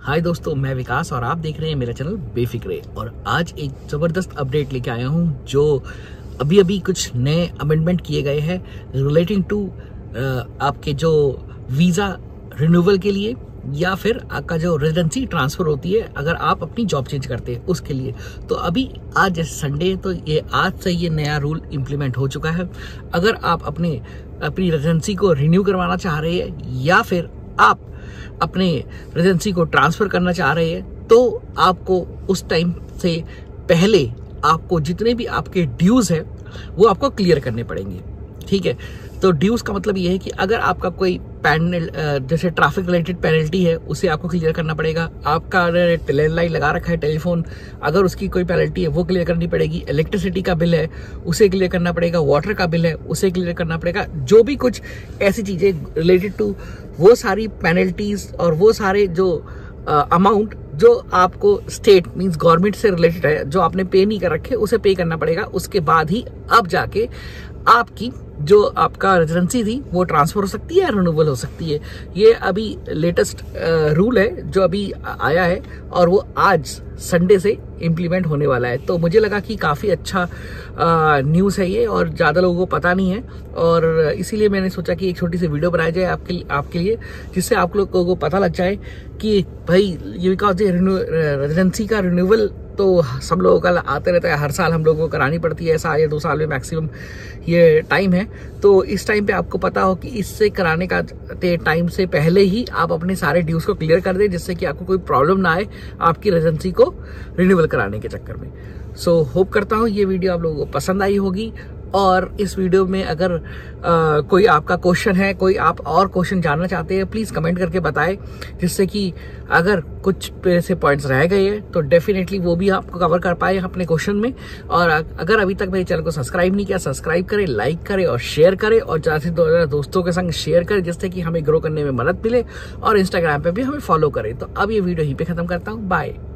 हाय दोस्तों, मैं विकास और आप देख रहे हैं मेरा चैनल बेफिक्रे। और आज एक ज़बरदस्त अपडेट लेके आया हूँ जो अभी कुछ नए अमेंडमेंट किए गए हैं रिलेटिंग टू आपके जो वीज़ा रिन्यूअल के लिए या फिर आपका जो रेजिडेंसी ट्रांसफ़र होती है अगर आप अपनी जॉब चेंज करते हैं उसके लिए। तो अभी आज जैसे संडे है तो ये आज से ये नया रूल इम्प्लीमेंट हो चुका है। अगर आप अपनी रेजिडेंसी को रिन्यू करवाना चाह रहे हैं या फिर आप अपने रेजिडेंसी को ट्रांसफ़र करना चाह रहे हैं तो आपको उस टाइम से पहले आपको जितने भी आपके ड्यूज़ है वो आपको क्लियर करने पड़ेंगे। ठीक है, तो ड्यूज़ का मतलब ये है कि अगर आपका कोई जैसे ट्रैफिक रिलेटेड पेनल्टी है उसे आपको क्लियर करना पड़ेगा। आपका लैंडलाइन लगा रखा है टेलीफोन, अगर उसकी कोई पेनल्टी है वो क्लियर करनी पड़ेगी। इलेक्ट्रिसिटी का बिल है उसे क्लियर करना पड़ेगा। वाटर का बिल है उसे क्लियर करना पड़ेगा। जो भी कुछ ऐसी चीज़ें रिलेटेड टू वो सारी पेनल्टीज और वो सारे जो अमाउंट जो आपको स्टेट मींस गवर्नमेंट से रिलेटेड है जो आपने पे नहीं कर रखे उसे पे करना पड़ेगा। उसके बाद ही अब जाके आपकी जो आपका रेजिडेंसी थी वो ट्रांसफर हो सकती है या रिन्यूअल हो सकती है। ये अभी लेटेस्ट रूल है जो अभी आया है और वो आज संडे से इम्प्लीमेंट होने वाला है। तो मुझे लगा कि काफ़ी अच्छा न्यूज़ है ये और ज़्यादा लोगों को पता नहीं है और इसीलिए मैंने सोचा कि एक छोटी सी वीडियो बनाई जाए आपके लिए जिससे आप लोगों को पता लग जाए कि भाई ये बिकॉज ये रेजिडेंसी का रिन्यूअल तो सब लोगों का आते रहता है, हर साल हम लोगों को करानी पड़ती है। साल या 2 साल में मैक्सिमम ये टाइम है। तो इस टाइम पे आपको पता हो कि इससे कराने का टाइम से पहले ही आप अपने सारे ड्यूज को क्लियर कर दें जिससे कि आपको कोई प्रॉब्लम ना आए आपकी रेजिडेंसी को रिन्यूअल कराने के चक्कर में। सो होप करता हूँ ये वीडियो आप लोगों को पसंद आई होगी और इस वीडियो में अगर कोई आपका क्वेश्चन है, कोई आप और क्वेश्चन जानना चाहते हैं प्लीज़ कमेंट करके बताएं जिससे कि अगर कुछ ऐसे पॉइंट्स रह गए हैं तो डेफिनेटली वो भी आपको कवर कर पाए अपने क्वेश्चन में। और अगर अभी तक मेरे चैनल को सब्सक्राइब नहीं किया सब्सक्राइब करें, लाइक करें और शेयर करें और ज़्यादा से ज़्यादा दोस्तों के संग शेयर करें जिससे कि हमें ग्रो करने में मदद मिले और इंस्टाग्राम पर भी हमें फॉलो करें। तो अब ये वीडियो यहीं पर ख़त्म करता हूँ। बाय।